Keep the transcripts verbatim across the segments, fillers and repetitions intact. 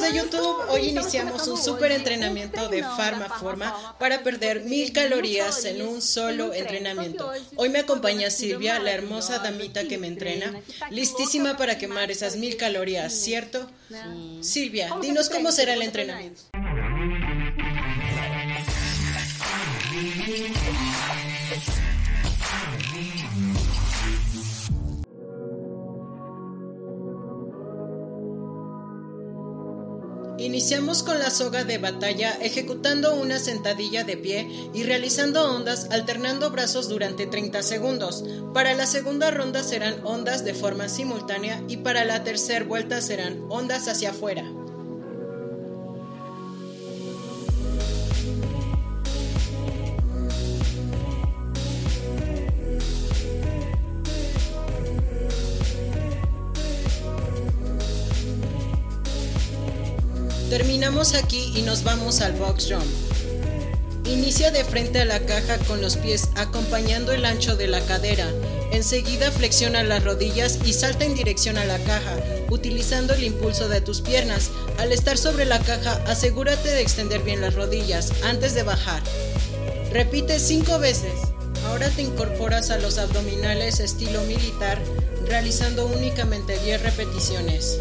de YouTube, hoy iniciamos un súper entrenamiento de Farmaforma para perder mil calorías en un solo entrenamiento. Hoy me acompaña Silvia, la hermosa damita que me entrena, listísima para quemar esas mil calorías, ¿cierto? Sí. Silvia, dinos cómo será el entrenamiento. Iniciamos con la soga de batalla, ejecutando una sentadilla de pie y realizando ondas alternando brazos durante treinta segundos. Para la segunda ronda serán ondas de forma simultánea y para la tercera vuelta serán ondas hacia afuera. Terminamos aquí y nos vamos al box jump. Inicia de frente a la caja con los pies acompañando el ancho de la cadera. Enseguida flexiona las rodillas y salta en dirección a la caja, utilizando el impulso de tus piernas. Al estar sobre la caja, asegúrate de extender bien las rodillas antes de bajar. Repite cinco veces. Ahora te incorporas a los abdominales estilo militar, realizando únicamente diez repeticiones.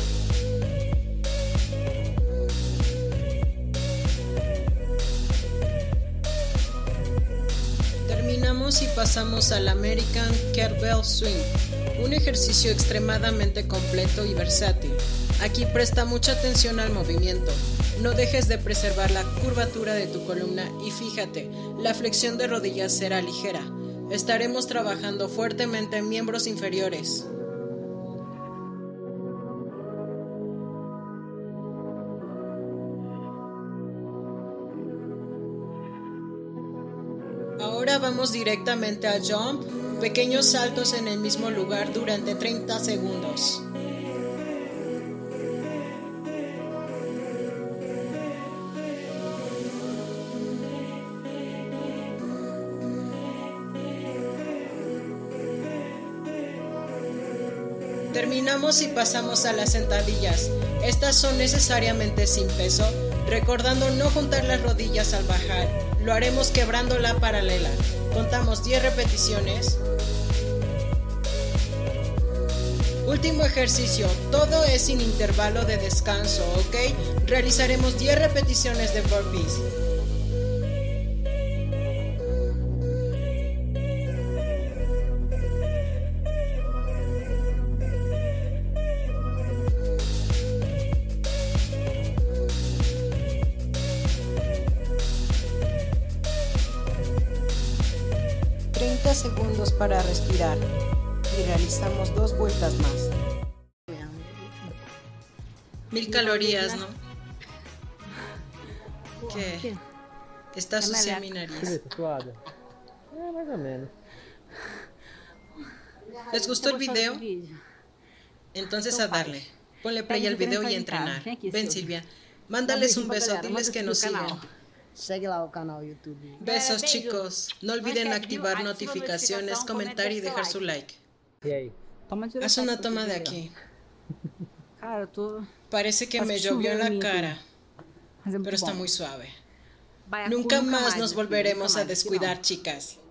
Terminamos y pasamos al American Kettlebell Swing, un ejercicio extremadamente completo y versátil. Aquí presta mucha atención al movimiento, no dejes de preservar la curvatura de tu columna y fíjate, la flexión de rodillas será ligera. Estaremos trabajando fuertemente en miembros inferiores. Ahora vamos directamente al jump, pequeños saltos en el mismo lugar durante treinta segundos. Terminamos y pasamos a las sentadillas. Estas son necesariamente sin peso, recordando no juntar las rodillas al bajar. Lo haremos quebrando la paralela. Contamos diez repeticiones. Último ejercicio. Todo es sin intervalo de descanso, ¿ok? Realizaremos diez repeticiones de burpees. treinta segundos para respirar y realizamos dos vueltas más. Mil calorías, ¿no? ¿Qué? Está sucia mi nariz. Más o menos. ¿Les gustó el video? Entonces a darle. Ponle play al video y a entrenar. Ven, Silvia. Mándales un beso, diles que nos sigan. Segue lá o canal YouTube. Besos, chicos. No olviden activar notificaciones, comentar y dejar su like. E aí? Haz una toma de aquí. Cara, tô... Parece que me llovió en la cara, pero está muy suave. Nunca más nos volveremos a descuidar, chicas.